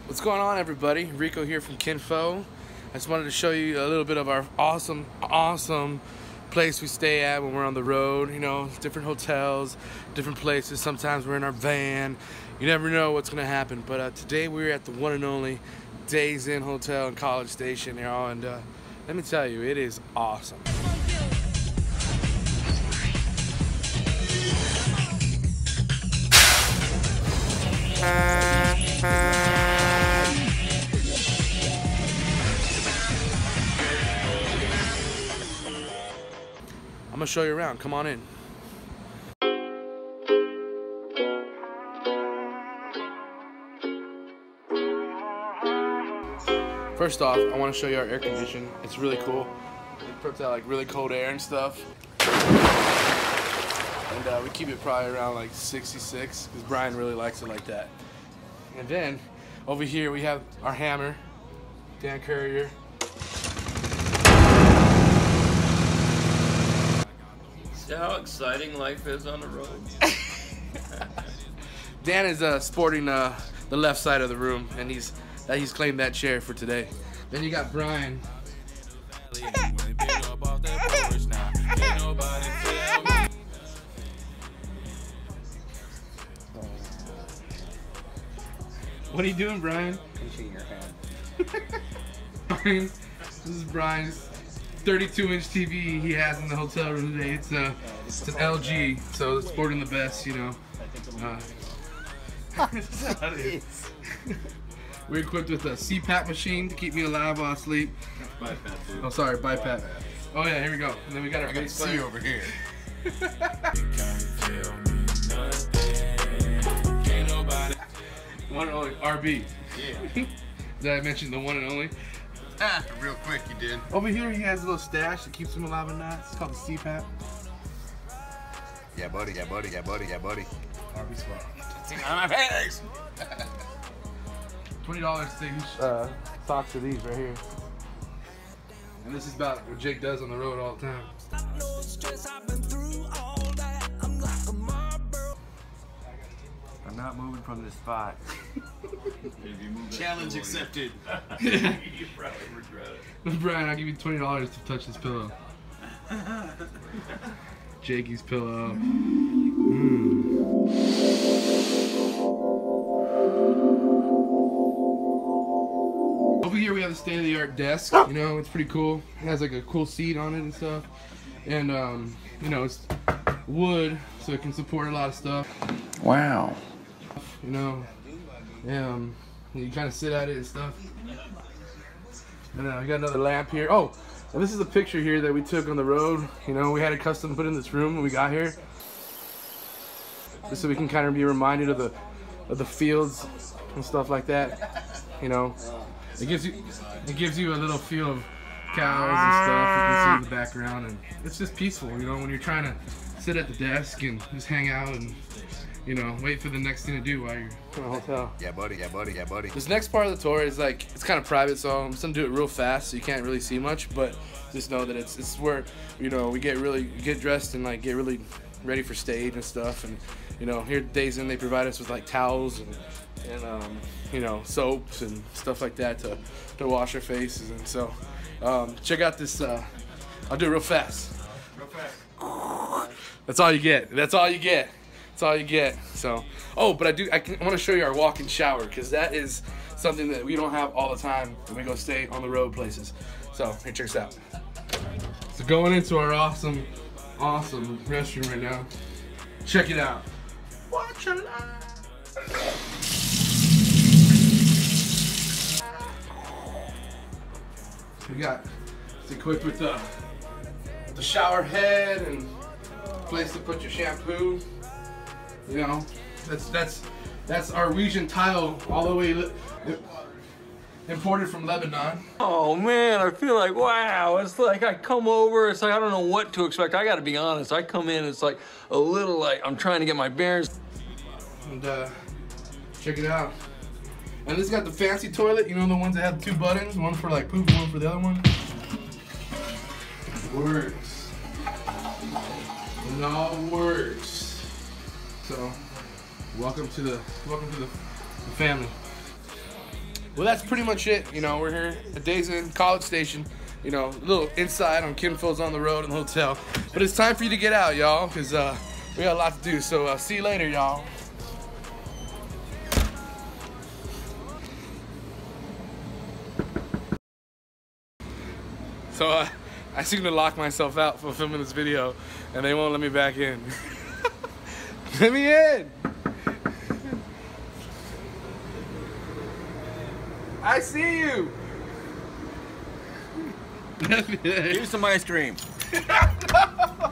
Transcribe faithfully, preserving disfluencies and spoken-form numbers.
What's going on, everybody? Rico here from Kin Faux. I just wanted to show you a little bit of our awesome, awesome place we stay at when we're on the road. You know, different hotels, different places. Sometimes we're in our van. You never know what's gonna happen. But uh, today we're at the one and only Days Inn Hotel in College Station, you know, and uh, let me tell you, it is awesome. I'm gonna show you around. Come on in. First off, I want to show you our air conditioning. It's really cool. It puts out like really cold air and stuff. And uh, we keep it probably around like sixty-six because Brian really likes it like that. And then over here we have our hammer, Dan Courier. See how exciting life is on the road? Dan is uh, sporting uh, the left side of the room, and he's that he's claimed that chair for today. Then you got Brian. What are you doing, Brian? Pinching your hand. Brian, this is Brian's thirty-two inch T V he has in the hotel room today. It's a, it's an L G, so it's sporting the best, you know. Uh, We're equipped with a C PAP machine to keep me alive while I sleep. Oh, sorry, BiPAP. Oh yeah, here we go. And then we got our bass player over here. One and only R B. Yeah. Did I mention the one and only? Ah, real quick you did. Over here he has a little stash that keeps him alive at night. It's called the C PAP. Yeah, buddy. Yeah, buddy. Yeah, buddy. Yeah, buddy. R B spot. On my face. Twenty dollars to take uh, socks of these right here. And this is about what Jake does on the road all the time. I'm not moving from this spot. Challenge accepted. You probably regret it. Brian, I'll give you twenty dollars to touch this pillow. Jakey's pillow. Mm. Over here we have a state-of-the-art desk. You know, it's pretty cool. It has like a cool seat on it and stuff. And um, you know, it's wood, so it can support a lot of stuff. Wow. You know, um, you kind of sit at it and stuff. And uh, we got another lamp here. Oh, and this is a picture here that we took on the road. You know, we had it custom put in this room when we got here, just so we can kind of be reminded of the of the fields and stuff like that. You know, it gives you it gives you a little feel of cows and stuff. You can see in the background, and it's just peaceful. You know, when you're trying to sit at the desk and just hang out and, you know, wait for the next thing to do while you're in a hotel. Yeah, buddy. Yeah, buddy. Yeah, buddy. This next part of the tour is like, it's kind of private, so I'm just gonna do it real fast so you can't really see much, but just know that it's it's where, you know, we get really get dressed and like get really ready for stage and stuff. And you know, here at Days Inn they provide us with like towels and and um, you know, soaps and stuff like that to to wash our faces. And so um, check out this. Uh, I'll do it real fast. Real fast. That's all you get. That's all you get. That's all you get. So, oh, but I do. I, can, I want to show you our walk-in shower because that is something that we don't have all the time when we go stay on the road places. So here, check this out. So going into our awesome, awesome restroom right now. Check it out. Watch a live. We got it's equipped with the the shower head and place to put your shampoo. You know, that's that's that's our Norwegian tile, all the way li imported from Lebanon. Oh man, I feel like, wow, it's like I come over, it's like I don't know what to expect. I gotta be honest, I come in, it's like a little like I'm trying to get my bearings. And uh, check it out. And this got the fancy toilet, you know, the ones that have two buttons, one for like poop, one for the other one. Works. It all works. So, welcome to the welcome to the, the family. well, that's pretty much it. You know, we're here a days in College Station. You know, a little inside on Kin Faux's on the road in the hotel. But it's time for you to get out, y'all, because uh, we got a lot to do. So uh, see you later, y'all. So uh, I seem to lock myself out for filming this video, and they won't let me back in. Let me in! I see you! Here's some ice cream. No.